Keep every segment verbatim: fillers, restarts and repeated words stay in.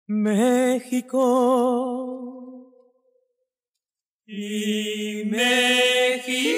México y México.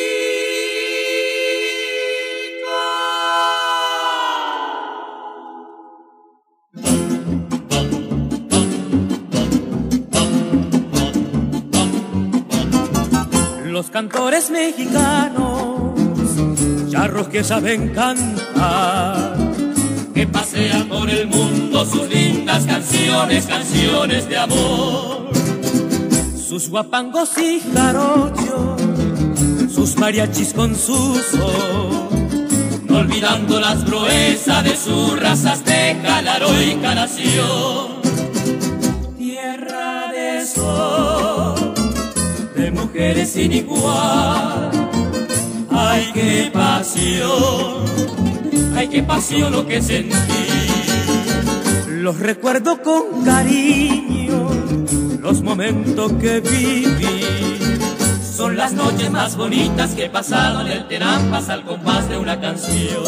Los cantores mexicanos, charros que saben cantar, que pasean por el mundo sus lindas canciones, canciones de amor. Sus guapangos y jarochos, sus mariachis con sus son, no olvidando las proezas de sus razas de la heroica nación. Tierra de sol, de mujeres sin igual, ay qué pasión, ay qué pasión lo que sentí. Los recuerdo con cariño, los momentos que viví. Son las noches más bonitas que he pasado en el Terampas al compás de una canción.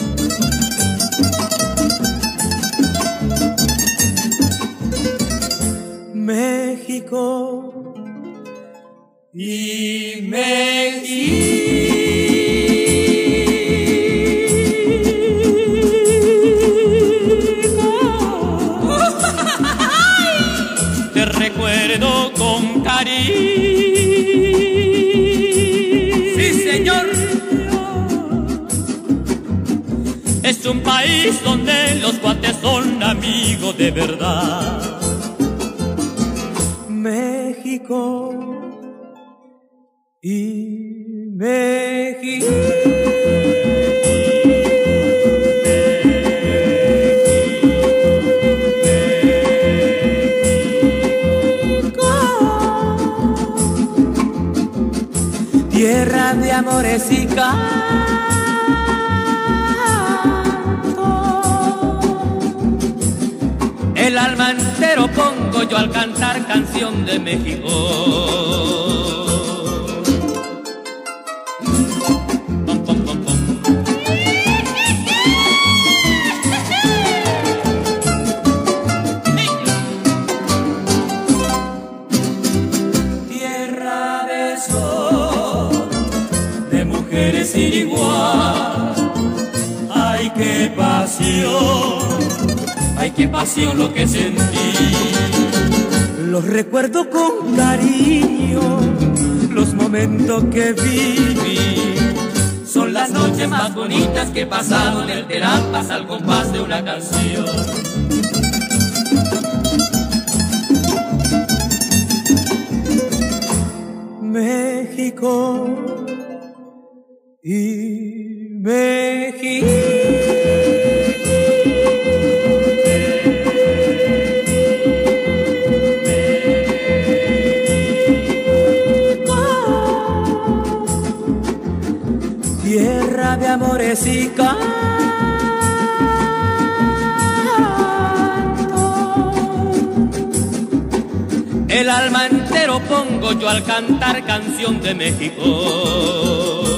México y México. Te recuerdo con cariño. Sí, señor. Es un país donde los cuates son amigos de verdad. México y México. Tierra de amores y canto, el alma entero pongo yo al cantar canción de México. Pom, pom, pom, pom. Tierra de sol, de mujeres sin igual, ay qué pasión, ay qué pasión lo que sentí. Los recuerdo con cariño, los momentos que viví. Son las noches más bonitas que he pasado en el Terampas al compás de una canción. México y México. Tierra de amores y canto, el alma entero pongo yo al cantar canción de México.